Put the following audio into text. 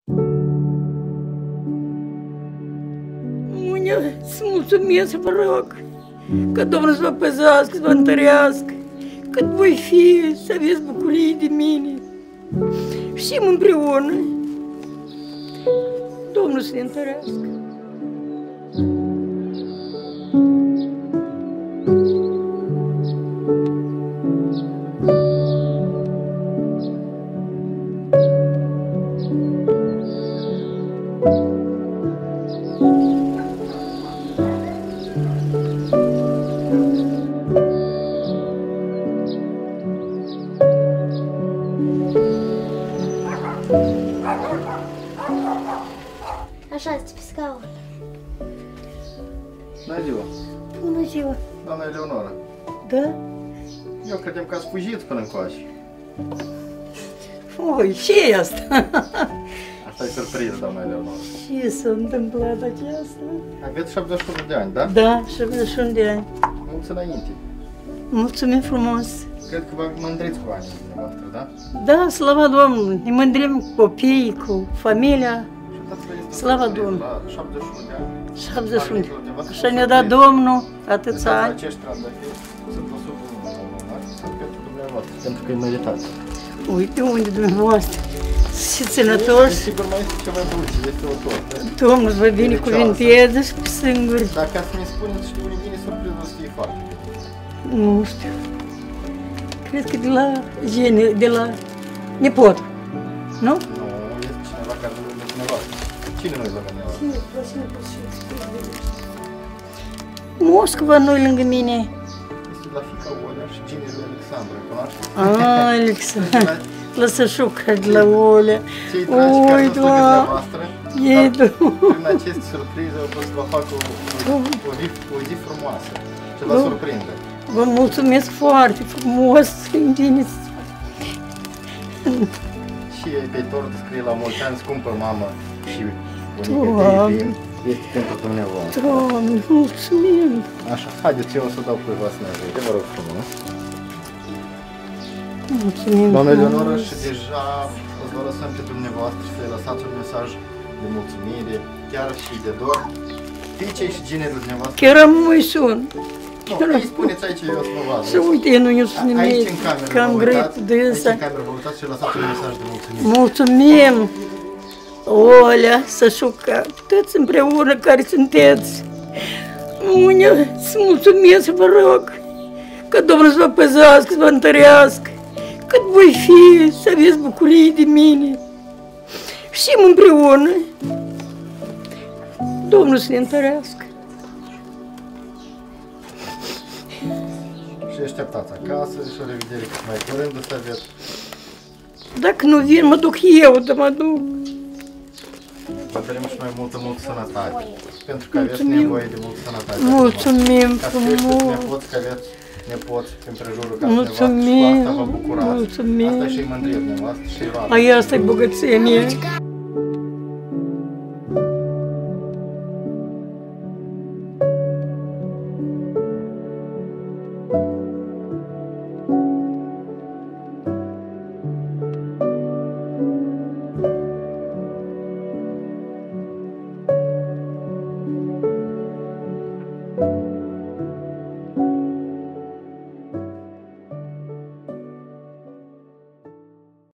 Să mulțumesc, vă rog, că Domnul să vă păzească, să vă întărească, cât voi fi, să aveți bucurii de mine. Știm împreună, Domnul să ne întărească. Așa, pe scaun. Bună ziua! Bună ziua! Doamna Eleonora, Da? eu credem că ați fugit până încoace. Oi, ce e asta? Asta e surpriză, doamna Eleonora. Ce s-a întâmplat aceasta? Aveți 71 de ani, da? Da, 71 de ani. Mulți înainte. Mulțumim frumos! Cred că vă mândriți cu anii dumneavoastră, da? Da, slava Domnului! Ne mândrim cu copiii, cu familia. Și uitați-vă, este Slava surpriză, Domnului! La 71 de ani. 71. Dumneavoastră Așa ne-a dat surpriză. Domnul atâția Uitați, ani. acești trandafiri sunt 101 sunt pentru dumneavoastră, pentru că îi meritați. Uite unde dumneavoastră. Și sănătoși. Sigur mai este ceva dulce, este o tortă. Domnul vă binecuvânteze și pe singuri. Dacă ați să-mi spuneți, știu, mine surpriză o să fie foarte bine. Nu știu. Cred că de la gene, de la nepot. Nu? Nu, este cineva care nu e dumneavoastră. Cine nu e lângă dumneavoastră? Moscova nu-i lângă mine. Este la fica Olea și Gine lui Alexandru, îi cunoașteți? Alexandru. Lăsășuca de la Olea. Cei dragi care Oi, nu sunt lângă Doamne. dumneavoastră, Ei, dar Doamne. prin aceste surprize au fost să vă fac o zi frumoasă și vă surprinde. Vă mulțumesc foarte frumos. Bine. Și pe tortă scrie la mulți ani, scumpă mamă și bunică de Doamne. iubim, este pentru dumneavoastră. Doamne, mulțumim. Așa, haideți, eu o să dau cuiva să ne ajute, vă rog frumos. Mulțumim. Doamna frumos. Eleonora, și deja o să vă lăsăm pe dumneavoastră și să-i lăsați un mesaj de mulțumire, chiar și de dor, fiicei și genei dumneavoastră. Chiar am mai sun. Nu, îi spuneți aici, eu o să vă vadă. Și uite, nu i-o să Aici nimic, în cameră că am vă grăit uitați, de aici ăsta. în cameră vă uitați și lăsați un mesaj de mulțumire. Mulțumim, Olea, Sășuca, toți împreună care sunteți. Unii să mulțumesc, vă rog, că Domnul să vă păzească, să vă întărească, cât voi fi, să aveți bucurii de mine. Știm împreună, Domnul să ne întărească. Și așteptați acasă și o revedere cât mai curând să aveți. Dacă nu vin, mă duc eu, dar mă duc. Vă dorim și mai multă sănătate, pentru că aveți Mulțumim. nevoie de multă sănătate. Mulțumim Ca să creșteți frumos. nepoți, că aveți nepoți în prejurul Mulțumim. ca să vă bucurați. Mulțumim. Asta și-i mândrie dumneavoastră și-i roadă. Ai asta e bogăția mea.